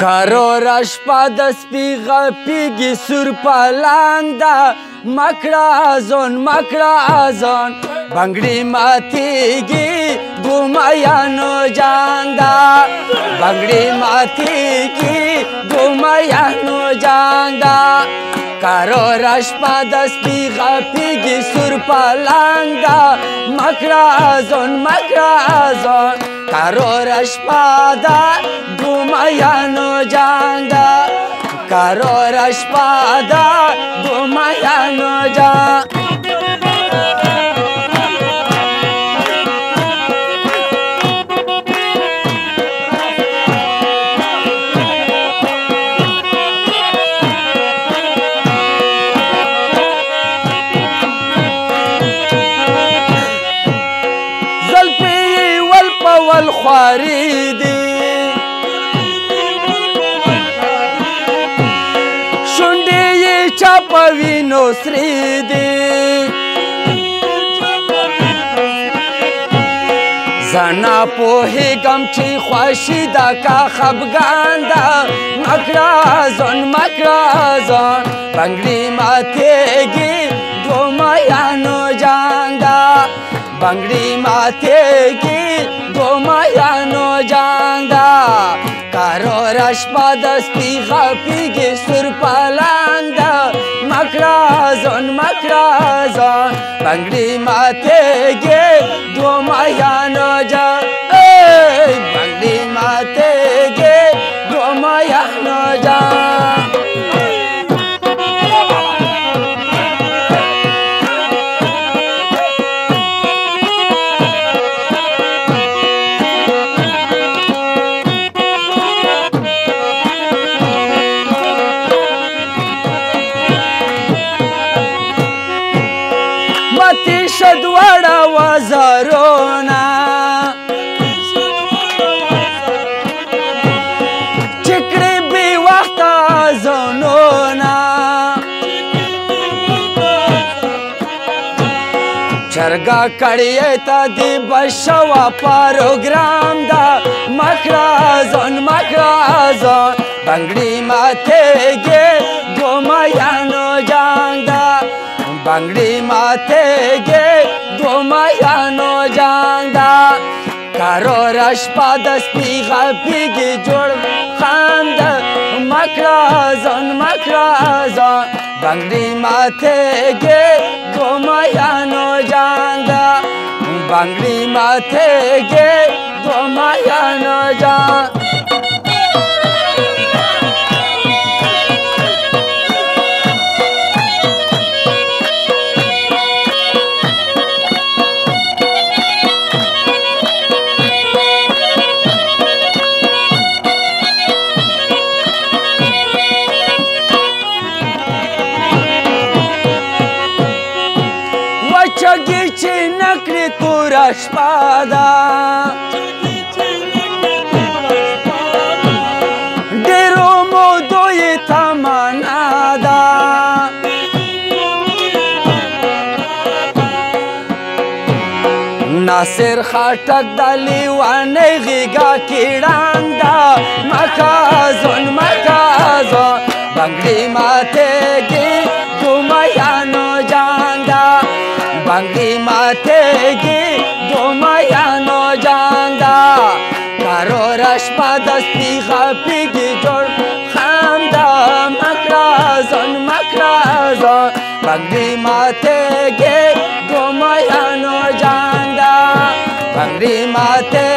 کرور شپه د سپي غپیږي سور پلنګ ده مکړه ازون بنګړي ماتیږي ګومیانو جان ده بنګړي ماتیږي ګومیانو جان ده کرور شپه د سپي غپیږي سور پلنګ ده مکړه ازون کرور شپه ده ګومیانو جان ده کرور شپه ده ګومیانو جان والخواري دي شونډې یې چاپوي نو سرې دي زه نه پوهېږم چې خوښي ده که خفګان ده مکړه ازون بنګړي ماتېږي دوه میانو جان ده بنګړي ماتېږي ګومیانو جان ده کرور شپه د سپي غپیږي سور پلنګ ده مکړه ازون بنګړي ماتېږي ګومیانو جان بنګړي ماتېږي ګومیانو جان شدوړه وزرونا چکړې بې وخته ځانونه چرګه کړې ته دې بشوه پروګرام ده مکړه ازون بنګړي ماتېږي ګومیانو جان ده بنګړي ماتېږي ګومیانو جان ده کرور شپه د سپي غپیږي جوړ خاند مکړه ازون بنګړي ماتېږي ګومیانو جان ده بنګړي ماتېږي ګومیانو جان چګې چې نکړې توره شپه ده ډېرو مودو یې تمنا ده ناصر خټک د لیوانۍ غېږه کې ړنګ ده مکه ازون بنګړي ماتېږي ګومیانو جان ده بنګړي ماتېږي ګومیانو جان ده کرور شپه د سپي غپیږي جوړ خام ده مکړه ازون بنګړي ماتېږي ګومیانو جان ده بنګړي ماتېږي